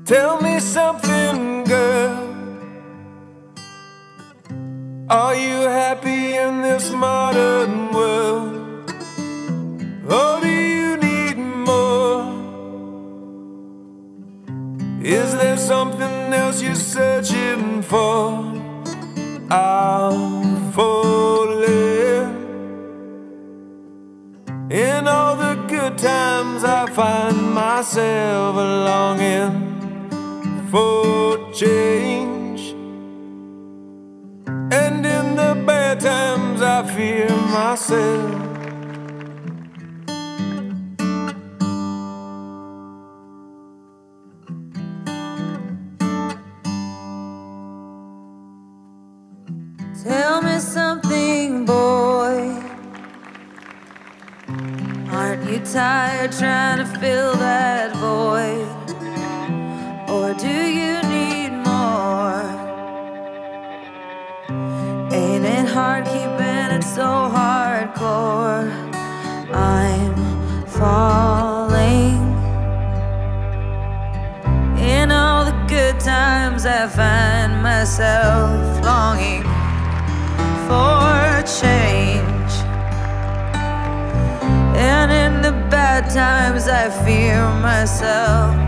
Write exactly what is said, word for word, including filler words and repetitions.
Tell me something, girl. Are you happy in this modern world? Or do you need more? Is there something else you're searching for? I'm falling. In all the good times I find myself longing for change, and in the bad times I fear myself. Tell me something, boy. Aren't you tired trying to fill that void? Or do you need more? Ain't it hard keeping it so hardcore? I'm falling. In all the good times I find myself longing for change, and in the bad times I fear myself.